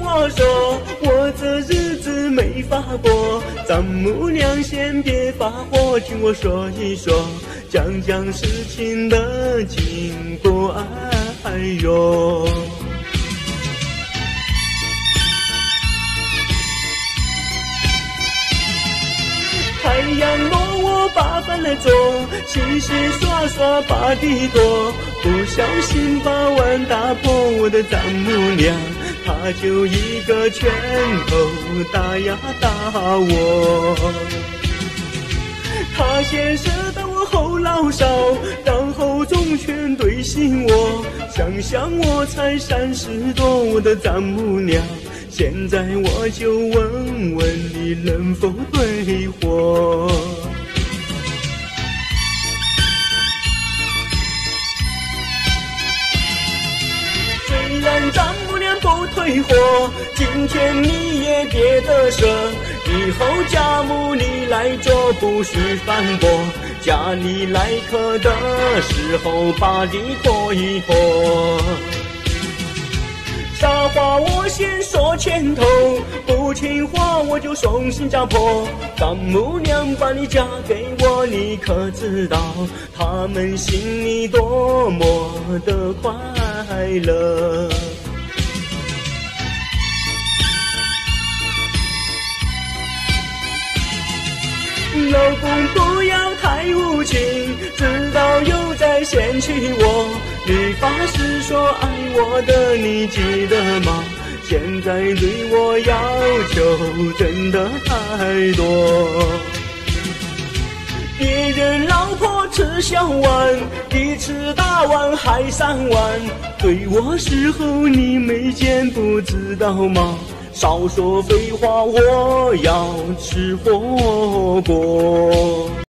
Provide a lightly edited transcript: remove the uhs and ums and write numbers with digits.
话说，我这日子没法过。丈母娘先别发火，听我说一说，讲讲事情的经过。哎呦，太阳落我8分了钟，洗洗刷刷把地拖，不小心把碗打破，我的丈母娘她就一个拳头打呀打我。她先射到我后脑勺，然后重拳对醒我，想想我才30多，我的丈母娘，现在我就问问你能否退货。虽然丈母娘不退货，今天你也别得瑟，以后家母你来做，不许反驳，家里来客的时候把地拖一拖。傻话我先说前头，不听话我就送新加坡。丈母娘把你嫁给我，你可知道他们心里多么的快乐。老公不要太无情，知道又在嫌弃我，你发誓说爱我的，你记得吗？现在对我要求真的太多。别人老婆吃小碗，你吃大碗还3碗，对我时候你没见不知道吗？少说废话，我要吃火锅。